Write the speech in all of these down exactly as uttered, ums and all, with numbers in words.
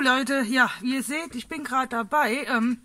Leute, ja, wie ihr seht, ich bin gerade dabei, ähm,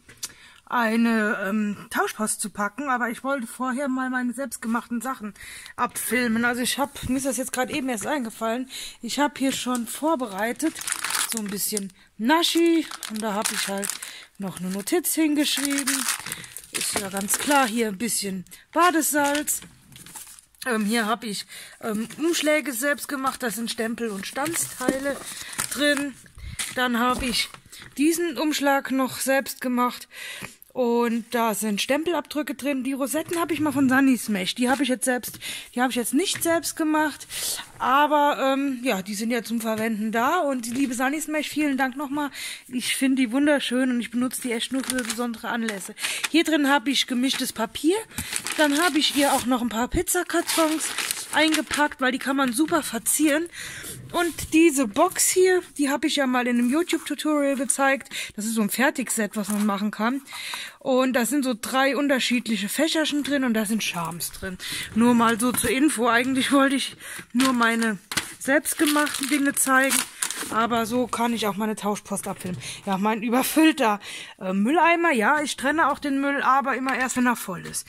eine ähm, Tauschpost zu packen, aber ich wollte vorher mal meine selbstgemachten Sachen abfilmen. Also ich habe, mir ist das jetzt gerade eben erst eingefallen, ich habe hier schon vorbereitet so ein bisschen Naschi und da habe ich halt noch eine Notiz hingeschrieben. Ist ja ganz klar, hier ein bisschen Badesalz. Ähm, hier habe ich ähm, Umschläge selbst gemacht, da sind Stempel und Stanzteile drin. Dann habe ich diesen Umschlag noch selbst gemacht und da sind Stempelabdrücke drin. Die Rosetten habe ich mal von Sunny Smash. Die habe ich jetzt selbst, die habe ich jetzt nicht selbst gemacht, aber ähm, ja, die sind ja zum Verwenden da. Und die liebe Sunny Smash, vielen Dank nochmal. Ich finde die wunderschön und ich benutze die echt nur für besondere Anlässe. Hier drin habe ich gemischtes Papier. Dann habe ich hier auch noch ein paar Pizzakartons eingepackt, weil die kann man super verzieren. Und diese Box hier, die habe ich ja mal in einem YouTube-Tutorial gezeigt. Das ist so ein Fertigset, was man machen kann. Und da sind so drei unterschiedliche Fächerchen drin und da sind Charms drin. Nur mal so zur Info. Eigentlich wollte ich nur meine selbstgemachten Dinge zeigen. Aber so kann ich auch meine Tauschpost abfilmen. Ja, mein überfüllter äh, Mülleimer. Ja, ich trenne auch den Müll, aber immer erst, wenn er voll ist.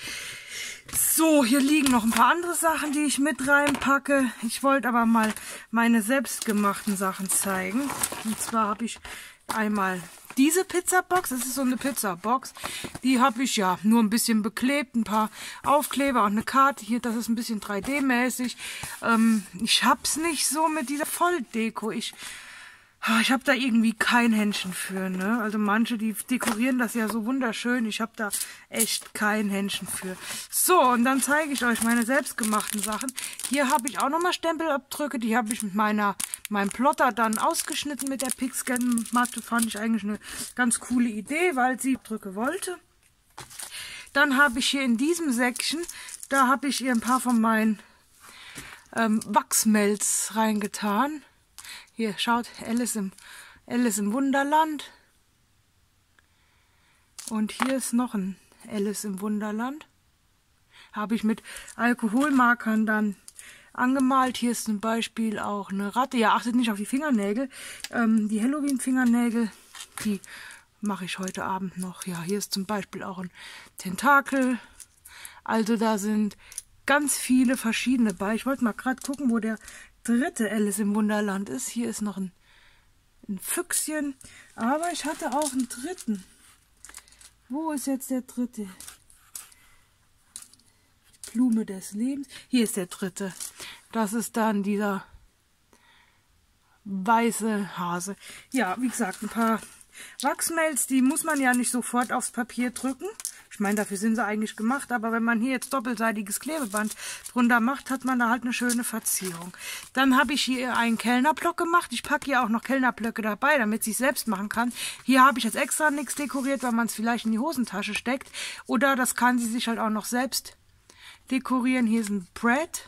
So, hier liegen noch ein paar andere Sachen, die ich mit reinpacke. Ich wollte aber mal meine selbstgemachten Sachen zeigen. Und zwar habe ich einmal diese Pizzabox. Das ist so eine Pizzabox. Die habe ich ja nur ein bisschen beklebt. Ein paar Aufkleber und eine Karte hier. Das ist ein bisschen drei D mäßig. Ähm, ich habe es nicht so mit dieser Volldeko. Ich... Ich habe da irgendwie kein Händchen für, ne? Also manche, die dekorieren das ja so wunderschön. Ich habe da echt kein Händchen für. So, und dann zeige ich euch meine selbstgemachten Sachen. Hier habe ich auch nochmal Stempelabdrücke. Die habe ich mit meiner meinem Plotter dann ausgeschnitten mit der Pixscan-Matte. Fand ich eigentlich eine ganz coole Idee, weil sie Abdrücke wollte. Dann habe ich hier in diesem Säckchen, da habe ich ihr ein paar von meinen ähm, Wachsmelz reingetan. Hier, schaut, Alice im, Alice im Wunderland. Und hier ist noch ein Alice im Wunderland. Habe ich mit Alkoholmarkern dann angemalt. Hier ist zum Beispiel auch eine Ratte. Ja, achtet nicht auf die Fingernägel. Ähm, die Halloween-Fingernägel, die mache ich heute Abend noch. Ja, hier ist zum Beispiel auch ein Tentakel. Also da sind ganz viele verschiedene bei. Ich wollte mal gerade gucken, wo der dritte Alice im Wunderland ist. Hier ist noch ein, ein Füchschen. Aber ich hatte auch einen dritten. Wo ist jetzt der dritte? Blume des Lebens. Hier ist der dritte. Das ist dann dieser weiße Hase. Ja, wie gesagt, ein paar Wachsmelz, die muss man ja nicht sofort aufs Papier drücken. Ich meine, dafür sind sie eigentlich gemacht, aber wenn man hier jetzt doppelseitiges Klebeband drunter macht, hat man da halt eine schöne Verzierung. Dann habe ich hier einen Kellnerblock gemacht. Ich packe hier auch noch Kellnerblöcke dabei, damit ich es selbst machen kann. Hier habe ich jetzt extra nichts dekoriert, weil man es vielleicht in die Hosentasche steckt. Oder das kann sie sich halt auch noch selbst dekorieren. Hier ist ein Brett.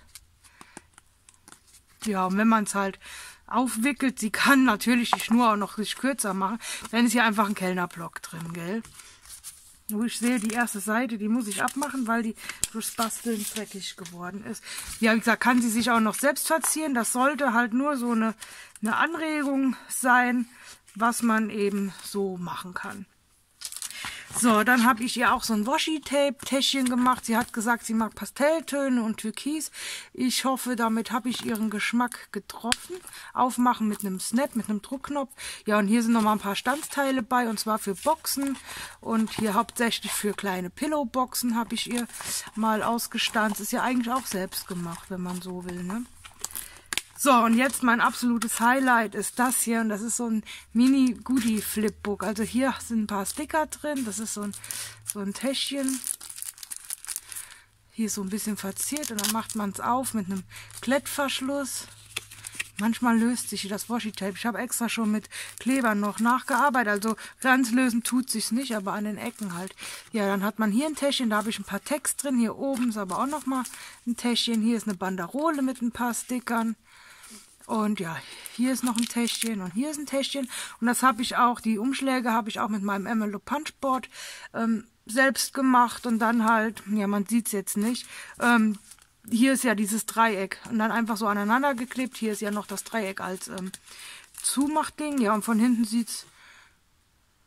Ja, und wenn man es halt aufwickelt, sie kann natürlich die Schnur auch noch richtig kürzer machen, dann ist hier einfach ein Kellnerblock drin, gell? Wo ich sehe, die erste Seite, die muss ich abmachen, weil die durchs Basteln dreckig geworden ist. Ja, wie gesagt, kann sie sich auch noch selbst verzieren. Das sollte halt nur so eine, eine Anregung sein, was man eben so machen kann. So, dann habe ich ihr auch so ein Washi-Tape-Täschchen gemacht. Sie hat gesagt, sie mag Pastelltöne und Türkis. Ich hoffe, damit habe ich ihren Geschmack getroffen. Aufmachen mit einem Snap, mit einem Druckknopf. Ja, und hier sind noch mal ein paar Stanzteile bei, und zwar für Boxen. Und hier hauptsächlich für kleine Pillow-Boxen habe ich ihr mal ausgestanzt. Ist ja eigentlich auch selbst gemacht, wenn man so will, ne? So, und jetzt mein absolutes Highlight ist das hier. Und das ist so ein Mini-Goodie-Flipbook. Also hier sind ein paar Sticker drin. Das ist so ein, so ein Täschchen. Hier ist so ein bisschen verziert. Und dann macht man es auf mit einem Klettverschluss. Manchmal löst sich das Washi-Tape. Ich habe extra schon mit Kleber noch nachgearbeitet. Also ganz lösen tut sich's nicht, aber an den Ecken halt. Ja, dann hat man hier ein Täschchen. Da habe ich ein paar Text drin. Hier oben ist aber auch noch mal ein Täschchen. Hier ist eine Banderole mit ein paar Stickern. Und ja, hier ist noch ein Täschchen und hier ist ein Täschchen. Und das habe ich auch, die Umschläge habe ich auch mit meinem Emelo Punchboard ähm, selbst gemacht. Und dann halt, ja, man sieht es jetzt nicht, ähm, hier ist ja dieses Dreieck. Und dann einfach so aneinander geklebt. Hier ist ja noch das Dreieck als ähm, Zumachding. Ja, und von hinten sieht es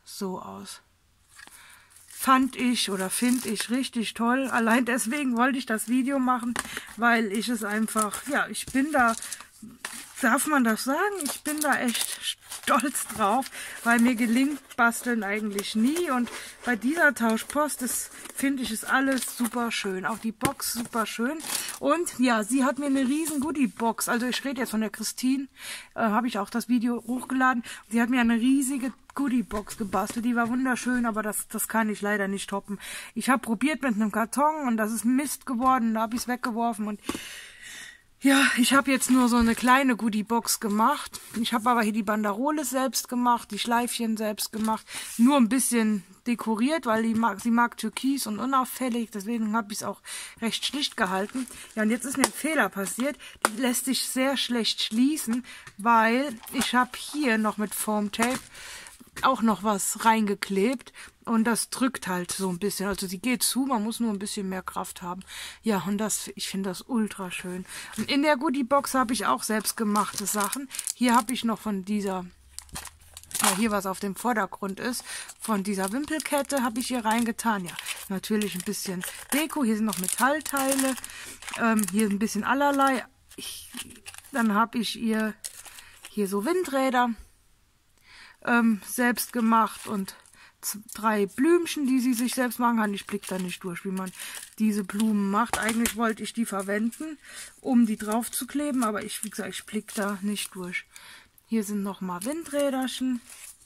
so aus. Fand ich oder finde ich richtig toll. Allein deswegen wollte ich das Video machen, weil ich es einfach, ja, ich bin da, darf man das sagen? Ich bin da echt stolz drauf, weil mir gelingt Basteln eigentlich nie. Und bei dieser Tauschpost, das finde ich, ist alles super schön. Auch die Box super schön. Und ja, sie hat mir eine riesen Goodie-Box. Also ich rede jetzt von der Christine, äh, habe ich auch das Video hochgeladen. Sie hat mir eine riesige Goodie-Box gebastelt. Die war wunderschön, aber das, das kann ich leider nicht toppen. Ich habe probiert mit einem Karton und das ist Mist geworden. Da habe ich es weggeworfen und ja, ich habe jetzt nur so eine kleine Goodie-Box gemacht. Ich habe aber hier die Banderole selbst gemacht, die Schleifchen selbst gemacht. Nur ein bisschen dekoriert, weil die mag, sie mag türkis und unauffällig. Deswegen habe ich es auch recht schlicht gehalten. Ja, und jetzt ist mir ein Fehler passiert. Die lässt sich sehr schlecht schließen, weil ich habe hier noch mit Foam Tape auch noch was reingeklebt und das drückt halt so ein bisschen. Also sie geht zu, man muss nur ein bisschen mehr Kraft haben. Ja, und das, ich finde das ultra schön. Und in der Goodie-Box habe ich auch selbstgemachte Sachen. Hier habe ich noch von dieser, ja, hier was auf dem Vordergrund ist, von dieser Wimpelkette habe ich hier reingetan. Ja, natürlich ein bisschen Deko. Hier sind noch Metallteile. Ähm, hier ein bisschen allerlei. Ich, dann habe ich ihr hier so Windräder Ähm, selbst gemacht und drei Blümchen, die sie sich selbst machen kann. Ich blicke da nicht durch, wie man diese Blumen macht. Eigentlich wollte ich die verwenden, um die drauf zu kleben, aber ich, wie gesagt, ich blicke da nicht durch. Hier sind nochmal Windräderchen.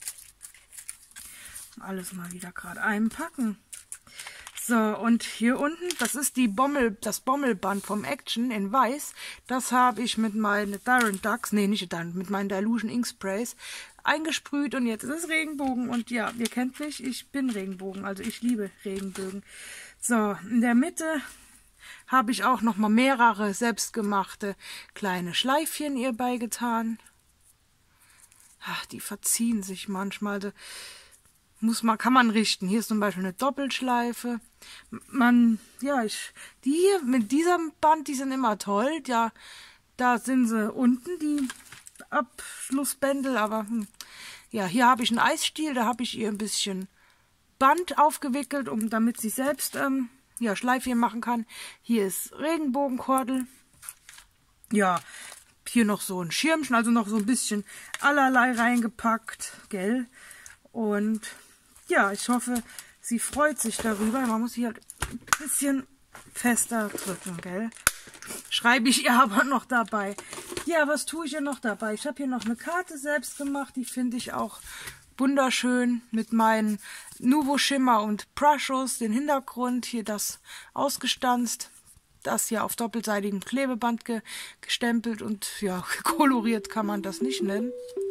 Alles mal wieder gerade einpacken. So, und hier unten, das ist die Bommel, das Bommelband vom Action in weiß. Das habe ich mit meinen Darren Ducks, nee, nicht Darren, mit meinen Dilution Ink Sprays eingesprüht und jetzt ist es Regenbogen. Und ja, ihr kennt mich, ich bin Regenbogen, also ich liebe Regenbögen. So, in der Mitte habe ich auch noch mal mehrere selbstgemachte kleine Schleifchen ihr beigetan. Ach, die verziehen sich manchmal. Also muss man, kann man richten. Hier ist zum Beispiel eine Doppelschleife. Man, ja, ich, die hier mit diesem Band, die sind immer toll. Ja, da sind sie unten, die Abschlussbändel, aber hm. Ja, hier habe ich einen Eisstiel, da habe ich ihr ein bisschen Band aufgewickelt, um damit sie selbst ähm, ja, Schleifchen machen kann. Hier ist Regenbogenkordel. Ja, hier noch so ein Schirmchen, also noch so ein bisschen allerlei reingepackt, gell? Und ja, ich hoffe, sie freut sich darüber. Man muss sie halt ein bisschen fester drücken, gell? Schreibe ich ihr aber noch dabei. Ja, was tue ich ihr noch dabei? Ich habe hier noch eine Karte selbst gemacht. Die finde ich auch wunderschön mit meinen Nuvo Shimmer und Prushos. Den Hintergrund, hier das ausgestanzt. Das hier auf doppelseitigem Klebeband ge gestempelt und ja, koloriert kann man das nicht nennen.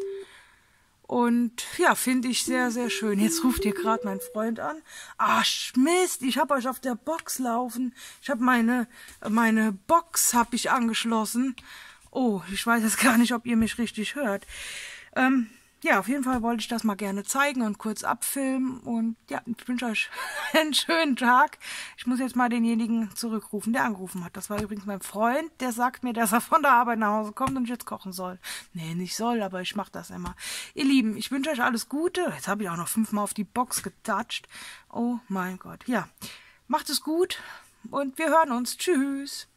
Und ja, finde ich sehr, sehr schön. Jetzt ruft hier gerade mein Freund an. Ah, Mist, ich habe euch auf der Box laufen. Ich habe meine, meine Box habe ich angeschlossen. Oh, ich weiß jetzt gar nicht, ob ihr mich richtig hört. Ähm, ja, auf jeden Fall wollte ich das mal gerne zeigen und kurz abfilmen. Und ja, ich wünsche euch einen schönen Tag. Ich muss jetzt mal denjenigen zurückrufen, der angerufen hat. Das war übrigens mein Freund, der sagt mir, dass er von der Arbeit nach Hause kommt und ich jetzt kochen soll. Nee, nicht soll, aber ich mache das immer. Ihr Lieben, ich wünsche euch alles Gute. Jetzt habe ich auch noch fünfmal auf die Box getatscht. Oh mein Gott. Ja, macht es gut und wir hören uns. Tschüss.